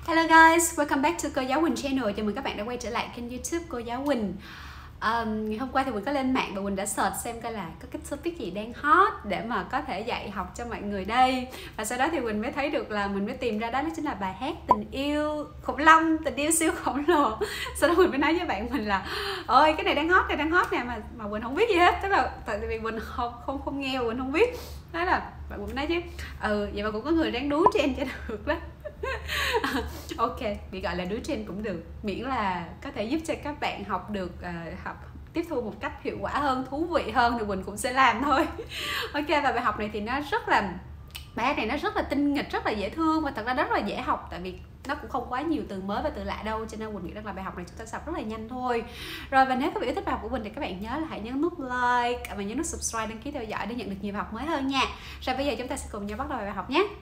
Hello guys, welcome back to Cô Giáo Quỳnh Channel. Chào mừng các bạn đã quay trở lại kênh YouTube Cô Giáo Quỳnh. Ngày hôm qua thì Quỳnh có lên mạng và Quỳnh đã search xem coi là có cái topic gì đang hot để mà có thể dạy học cho mọi người đây. Và sau đó thì Quỳnh mới thấy được là mình mới tìm ra đó chính là bài hát Tình yêu khủng long, tình yêu siêu khổng lồ. Sau đó Quỳnh mới nói với bạn mình là ôi cái này đang hot nè, mà Quỳnh không biết gì hết. Tức là tại vì Quỳnh không nghe, Quỳnh không biết. Thế là bạn Quỳnh nói chứ vậy mà cũng có người đang đú trend cho được đó. Ok, bị gọi là đứa trên cũng được, miễn là có thể giúp cho các bạn học được tiếp thu một cách hiệu quả hơn, thú vị hơn thì Quỳnh cũng sẽ làm thôi. Ok, và bài học này thì bài hát này nó rất là tinh nghịch, rất là dễ thương và thật ra rất là dễ học, tại vì nó cũng không quá nhiều từ mới và từ lạ đâu, cho nên Quỳnh nghĩ rằng là bài học này chúng ta sẽ học rất là nhanh thôi. Rồi, và nếu các bạn yêu thích bài học của Quỳnh thì các bạn nhớ là hãy nhấn nút like và nhấn nút subscribe, đăng ký theo dõi để nhận được nhiều bài học mới hơn nha. Rồi bây giờ chúng ta sẽ cùng nhau bắt đầu bài học nhé.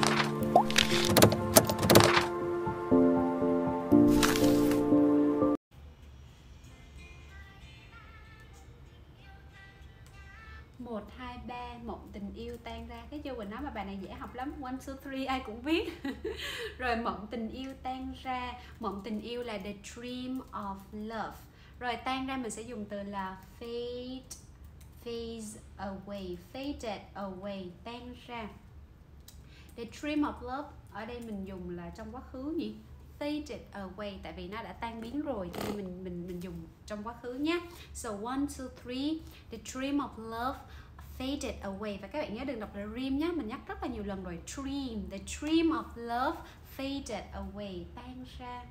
Một, hai, ba, mộng tình yêu tan ra. Thấy chưa, Quỳnh nói mà bài này dễ học lắm. 1, 2, 3 ai cũng biết. Rồi, mộng tình yêu tan ra. Mộng tình yêu là the dream of love. Rồi, tan ra mình sẽ dùng từ là phase away, faded away, tan ra. The dream of love ở đây mình dùng là trong quá khứ nhỉ? Faded away, tại vì nó đã tan biến rồi cho nên mình dùng trong quá khứ nhé. So 1, 2, 3, the dream of love faded away. Và các bạn nhớ đừng đọc là dream nhé, mình nhắc rất là nhiều lần rồi. Dream, the dream of love faded away, tan ra.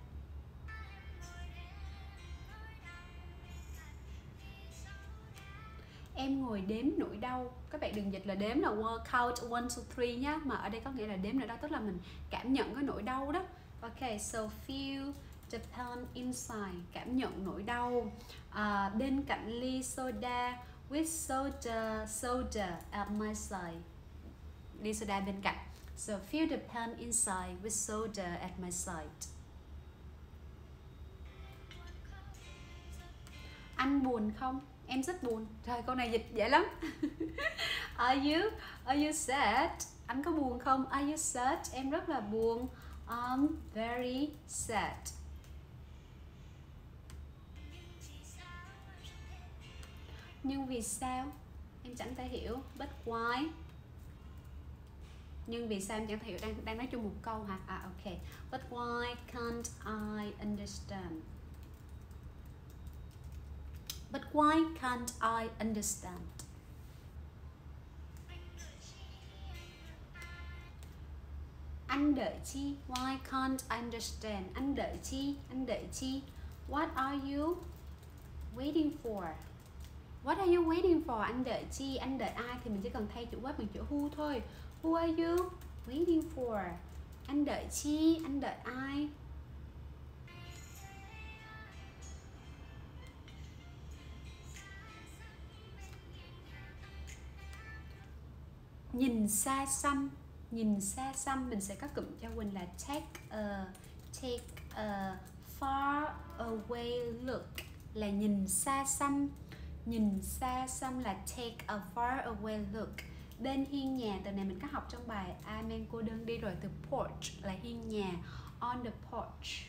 Em ngồi đếm nỗi đau. Các bạn đừng dịch là đếm là count 1, 2, 3 nhá, mà ở đây có nghĩa là đếm nỗi đau, tức là mình cảm nhận cái nỗi đau đó. Ok, so feel the pain inside, cảm nhận nỗi đau. Bên cạnh ly soda, with soda at my side. Ly soda bên cạnh. So feel the pain inside with soda at my side. Anh buồn không? Em rất buồn. Trời, câu này dịch dễ lắm. Are you sad? Anh có buồn không? Are you sad? Em rất là buồn. I'm very sad. Nhưng vì sao? Em chẳng thể hiểu. But why? Nhưng vì sao em chẳng thể hiểu? Đang nói chung một câu hả? Ok. But why can't I understand? But why can't I understand? Anh đợi chi? Why can't I understand? Anh đợi chi? Anh đợi chi? What are you waiting for? What are you waiting for? Anh đợi chi? Anh đợi ai? Thì mình chỉ cần thay chủ verb bằng chữ who thôi. Who are you waiting for? Anh đợi chi? Anh đợi ai? Nhìn xa xăm. Nhìn xa xăm mình sẽ có cụm cho Quỳnh là take a far away look, là nhìn xa xăm. Nhìn xa xăm là take a far away look. Bên hiên nhà, từ này mình có học trong bài Amen cô đơn đi rồi. Từ porch là hiên nhà, on the porch.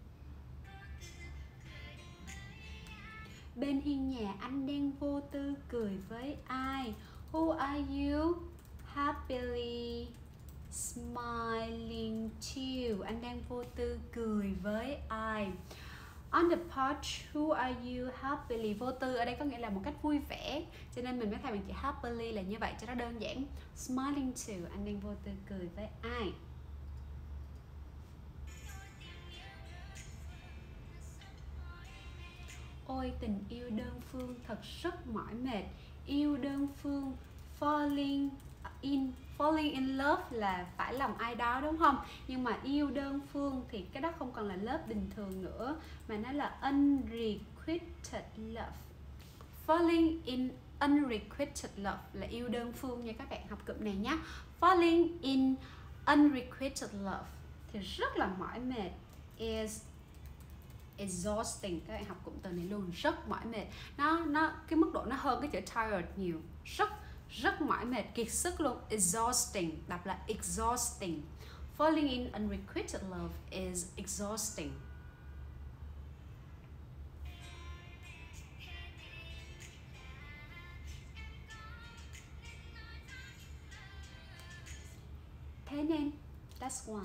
Bên hiên nhà anh đang vô tư cười với ai? Who are you happily smiling to? Anh đang vô tư cười với ai? On the porch, who are you happily? Vô tư ở đây có nghĩa là một cách vui vẻ, cho nên mình mới thay bằng chữ happily là như vậy cho nó đơn giản. Smiling to, anh đang vô tư cười với ai? Ôi tình yêu đơn phương thật rất mỏi mệt. Yêu đơn phương, falling in love là phải lòng ai đó đúng không? Nhưng mà yêu đơn phương thì cái đó không còn là love bình thường nữa, mà nó là unrequited love. Falling in unrequited love là yêu đơn phương nha, các bạn học cụm này nhé. Falling in unrequited love thì rất là mỏi mệt. Is exhausting, các bạn học cụm từ này luôn, rất mỏi mệt. Nó cái mức độ nó hơn cái chữ tired nhiều, rất mỏi mệt, kiệt sức luôn. Exhausting, đọc là exhausting. Falling in unrequited love is exhausting. Thế nên, that's why.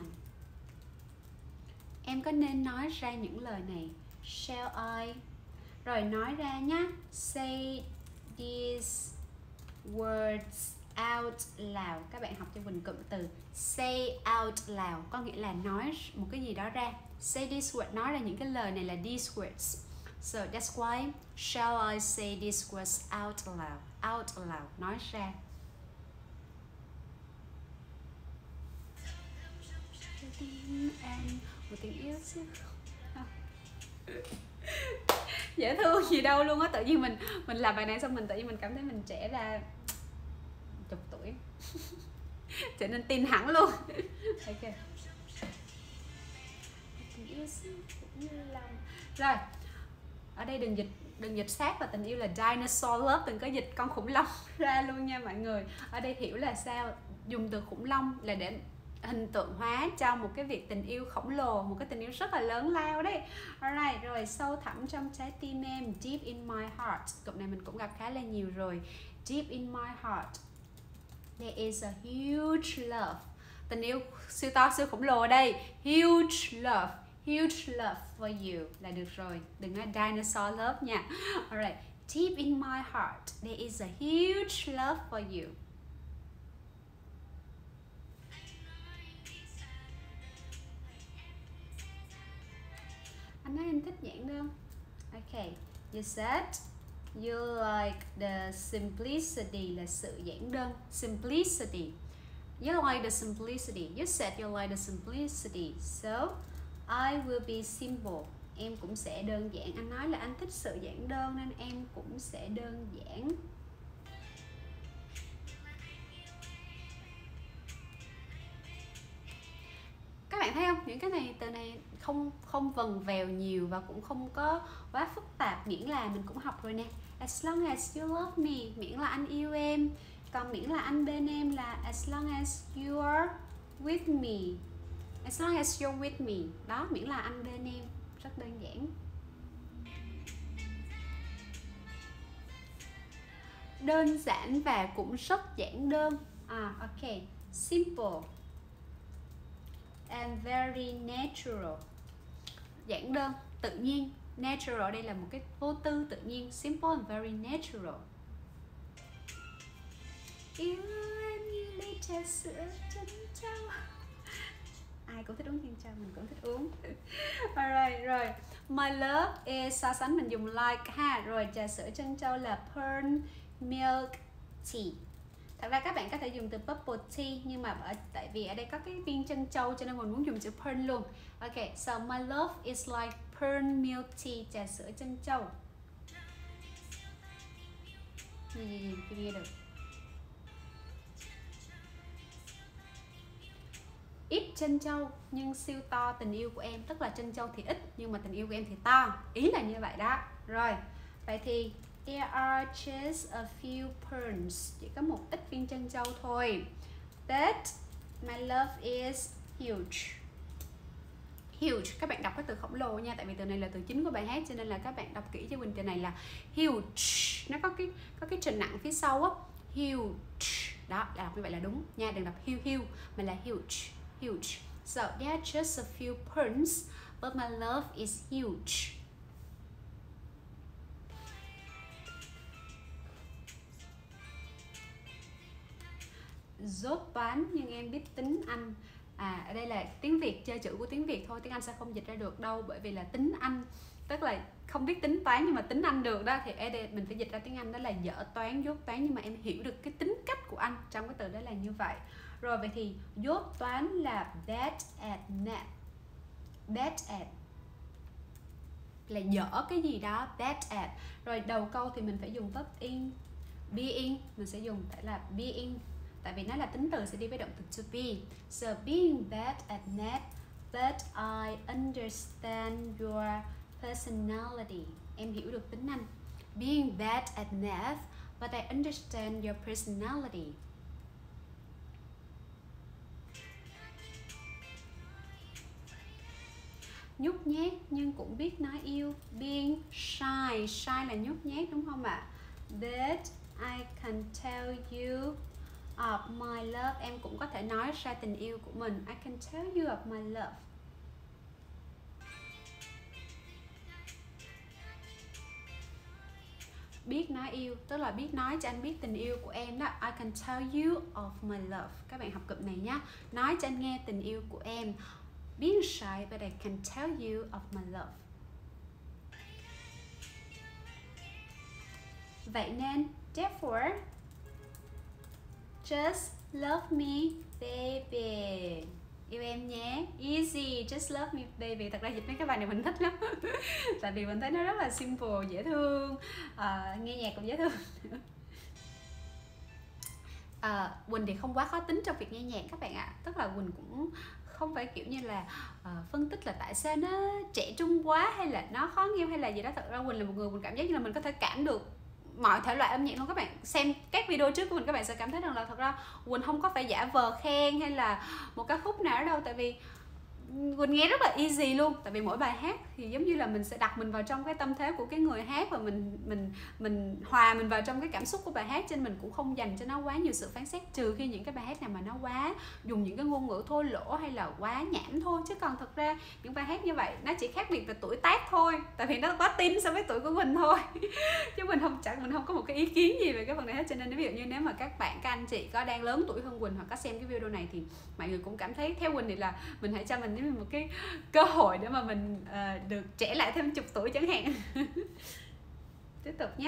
Em có nên nói ra những lời này? Shall I? Rồi nói ra nhá. Say these words out loud. Các bạn học cho mình cụm từ say out loud, có nghĩa là nói một cái gì đó ra. Say these words, nói ra những cái lời này là these words. So that's why shall I say these words out loud? Out loud, nói ra. Em một tình yêu chứ dễ thương gì đâu luôn á. Tự nhiên mình làm bài này xong mình tự nhiên mình cảm thấy mình trẻ ra chục tuổi trở nên tin hẳn luôn. Ok, tình yêu cũng như lòng. Rồi ở đây đừng dịch sát là tình yêu là dinosaur love, đừng có dịch con khủng long ra luôn nha mọi người. Ở đây hiểu là sao, dùng từ khủng long là để hình tượng hóa cho một cái việc tình yêu khổng lồ, một cái tình yêu rất là lớn lao đấy. Alright, rồi sâu thẳm trong trái tim em, deep in my heart. Cụm này mình cũng gặp khá là nhiều rồi. Deep in my heart there is a huge love. Tình yêu siêu to siêu khổng lồ ở đây. Huge love for you là được rồi. Đừng nói dinosaur love nha. Alright, deep in my heart there is a huge love for you. Anh nói anh thích giản đơn. Ok, you said you like the simplicity là sự giản đơn. Simplicity. You like the simplicity. You said you like the simplicity. So I will be simple. Em cũng sẽ đơn giản. Anh nói là anh thích sự giản đơn nên em cũng sẽ đơn giản. Các bạn thấy không? Những cái này, từ này không vần vèo nhiều và cũng không có quá phức tạp, miễn là mình cũng học rồi nè. As long as you love me, miễn là anh yêu em. Còn miễn là anh bên em là as long as you are with me. As long as you're with me. Đó, miễn là anh bên em. Rất đơn giản. Đơn giản và cũng rất giản đơn. Ok, simple and very natural. Giản đơn, tự nhiên. Natural đây là một cái vô tư, tự nhiên. Simple and very natural. Yêu em như ly trà sữa chân trâu. Ai cũng thích uống chân trâu, mình cũng thích uống. Alright, rồi. My love is, so sánh mình dùng like ha. Rồi trà sữa chân trâu là pearl milk tea. Thật ra các bạn có thể dùng từ purple tea, nhưng mà tại vì ở đây có cái viên trân châu cho nên mình muốn dùng chữ pearl luôn. Ok, so my love is like pearl milk tea, trà sữa trân châu. Gì chưa nghe được. Ít trân châu nhưng siêu to tình yêu của em. Tức là trân châu thì ít nhưng mà tình yêu của em thì to. Ý là như vậy đó. Rồi, vậy thì there are just a few pearls. Chỉ có một ít viên trân châu thôi. But my love is huge. Huge, các bạn đọc cái từ khổng lồ nha. Tại vì từ này là từ chính của bài hát, cho nên là các bạn đọc kỹ cho mình. Từ này là huge. Nó có cái trình nặng phía sau á. Huge. Đó, đọc như vậy là đúng nha. Đừng đọc huge mà là huge. Huge. So there are just a few pearls, but my love is huge. Dốt toán nhưng em biết tính Anh. Ở đây là tiếng Việt, chơi chữ của tiếng Việt thôi, tiếng Anh sẽ không dịch ra được đâu, bởi vì là tính Anh, tức là không biết tính toán nhưng mà tính Anh được đó, thì ở đây mình phải dịch ra tiếng Anh đó là dở toán, dốt toán, nhưng mà em hiểu được cái tính cách của anh trong cái từ đó là như vậy. Rồi vậy thì dốt toán là bad at math. Bad at là dở cái gì đó, bad at. Rồi đầu câu thì mình phải dùng verb in, being, mình sẽ dùng phải là being, tại vì nó là tính từ sẽ đi với động từ to be. So being bad at math, but I understand your personality. Em hiểu được tính anh. Being bad at math, but I understand your personality. nhút nhát nhưng cũng biết nói yêu. Being shy, shy là nhút nhát đúng không ạ? That I can tell you of my love, em cũng có thể nói ra tình yêu của mình. I can tell you of my love. Biết nói yêu tức là biết nói cho anh biết tình yêu của em đó. I can tell you of my love. Các bạn học cụm này nhé. Nói cho anh nghe tình yêu của em. Being shy but I can tell you of my love. Vậy nên therefore just love me baby. Yêu em nhé. Easy, just love me baby. Thật ra dịch mấy cái bài này mình thích lắm. Tại vì mình thấy nó rất là simple, dễ thương, nghe nhạc cũng dễ thương. Quỳnh thì không quá khó tính trong việc nghe nhạc các bạn ạ. Tức là Quỳnh cũng không phải kiểu như là phân tích là tại sao nó trẻ trung quá hay là nó khó nghe hay là gì đó. Thật ra Quỳnh là một người Quỳnh cảm giác như là mình có thể cảm được mọi thể loại âm nhạc luôn. Các bạn xem các video trước của mình các bạn sẽ cảm thấy rằng là thật ra Quỳnh không có phải giả vờ khen hay là một ca khúc nào ở đâu, tại vì Quỳnh nghe rất là easy luôn. Tại vì mỗi bài hát thì giống như là mình sẽ đặt mình vào trong cái tâm thế của cái người hát và mình hòa mình vào trong cái cảm xúc của bài hát, cho nên mình cũng không dành cho nó quá nhiều sự phán xét, trừ khi những cái bài hát nào mà nó quá dùng những cái ngôn ngữ thô lỗ hay là quá nhảm thôi. Chứ còn thật ra những bài hát như vậy nó chỉ khác biệt về tuổi tác thôi, tại vì nó quá teen so với tuổi của mình thôi. Chứ mình không có một cái ý kiến gì về cái phần này hết. Cho nên ví dụ như nếu mà các bạn, các anh chị có đang lớn tuổi hơn Quỳnh hoặc có xem cái video này thì mọi người cũng cảm thấy theo Quỳnh thì là mình hãy cho mình một cái cơ hội để mà mình được trẻ lại thêm chục tuổi chẳng hạn. Tiếp tục nhé.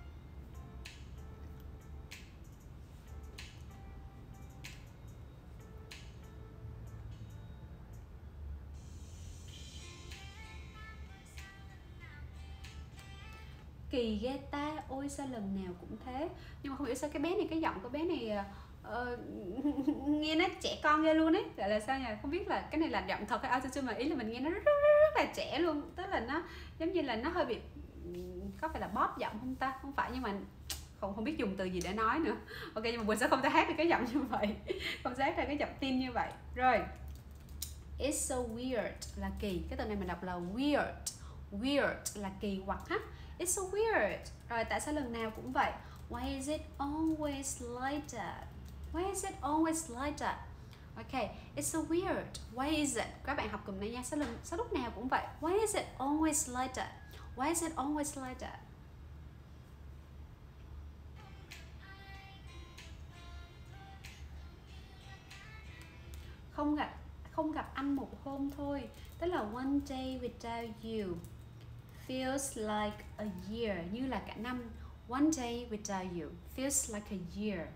Kỳ ghê ta, ôi sao lần nào cũng thế. Nhưng mà không hiểu sao cái bé này, cái giọng của bé này nghe nó trẻ con ghê luôn ấy. Gọi là sao nhỉ, không biết là cái này là giọng thật hay auto-tune, mà ý là mình nghe nó rất là trẻ luôn. Tức là nó giống như là nó hơi bị, có phải là bóp giọng không ta? Không phải, nhưng mà không biết dùng từ gì để nói nữa. Ok, nhưng mà mình sẽ không thể hát được cái giọng như vậy, không thể hát ra cái giọng teen như vậy. Rồi, it's so weird là kỳ. Cái từ này mình đọc là weird. Weird là kỳ quặc ha. It's so weird. Rồi, tại sao lần nào cũng vậy? Why is it always like that? Why is it always like that? Ok, it's so weird. Why is it? Các bạn học cùng này nha. Sao lúc nào cũng vậy? Why is it always like that? Why is it always like that? Không gặp anh một hôm thôi. Tức là one day without you feels like a year, như là cả năm. One day without you feels like a year.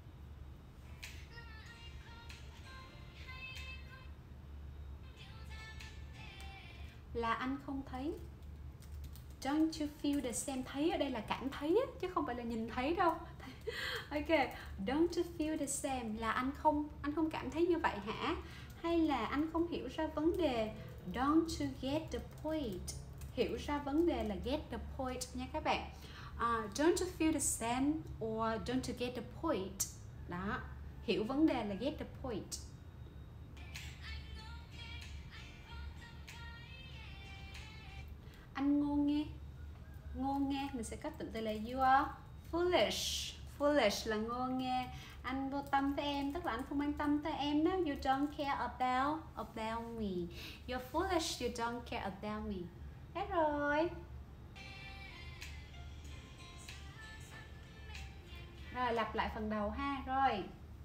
Là anh không thấy. Don't you feel the same? Thấy ở đây là cảm thấy á, chứ không phải là nhìn thấy đâu. Ok, don't you feel the same là anh không cảm thấy như vậy hả? Hay là anh không hiểu ra vấn đề? Don't you get the point? Hiểu ra vấn đề là get the point nha các bạn. Don't you feel the same or don't you get the point? Đó, hiểu vấn đề là get the point. Anh ngô nghe mình sẽ có cụm từ là you are foolish. Foolish là ngô nghê. Anh vô tâm với em tức là anh không quan tâm tới em đó. You don't care about me. You're foolish, you don't care about me. Hết rồi. Rồi lặp lại phần đầu ha. Rồi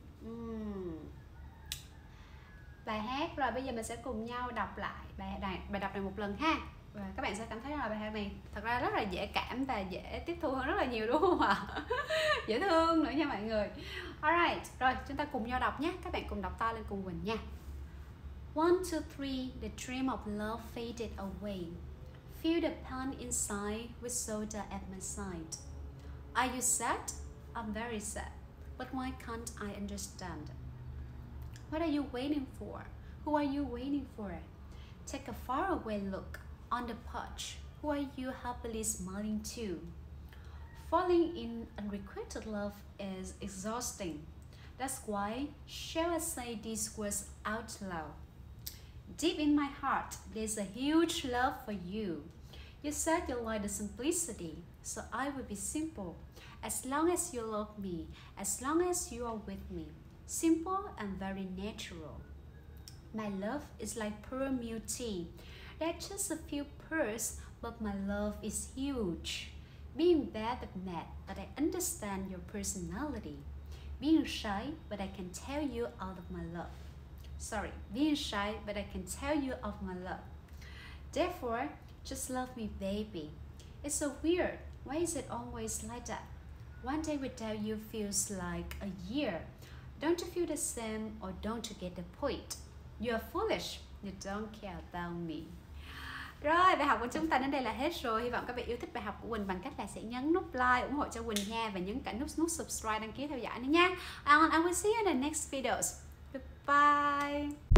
bài hát. Rồi bây giờ mình sẽ cùng nhau đọc lại bài đọc này một lần ha. Và các bạn sẽ cảm thấy là bài hát này thật ra rất là dễ cảm và dễ tiếp thu hơn rất là nhiều, đúng không ạ? Dễ thương nữa nha mọi người. Alright, rồi chúng ta cùng nhau đọc nhé. Các bạn cùng đọc to lên cùng Quỳnh nha. 1, 2, 3, the dream of love faded away. Feel the pain inside with soda at my side. Are you sad? I'm very sad. But why can't I understand? What are you waiting for? Who are you waiting for? Take a faraway look on the porch. Who are you happily smiling to? Falling in unrequited love is exhausting. That's why shall I say these words out loud? Deep in my heart, there's a huge love for you. You said you like the simplicity, so I will be simple. As long as you love me, as long as you are with me. Simple and very natural. My love is like pearl milk tea. There's just a few pearls, but my love is huge. Being bad at math, but I understand your personality. Being shy, but I can tell you out of my love. Being shy, but I can tell you of my love. Therefore, just love me, baby. It's so weird. Why is it always like that? One day without you feels like a year. Don't you feel the same, or don't you get the point? You are foolish. You don't care about me. Rồi, bài học của chúng ta đến đây là hết rồi. Hy vọng các bạn yêu thích bài học của Quỳnh bằng cách là sẽ nhấn nút like ủng hộ cho Quỳnh nha, và nhấn cả nút subscribe đăng ký theo dõi nữa nha. And I will see you in the next videos. Goodbye.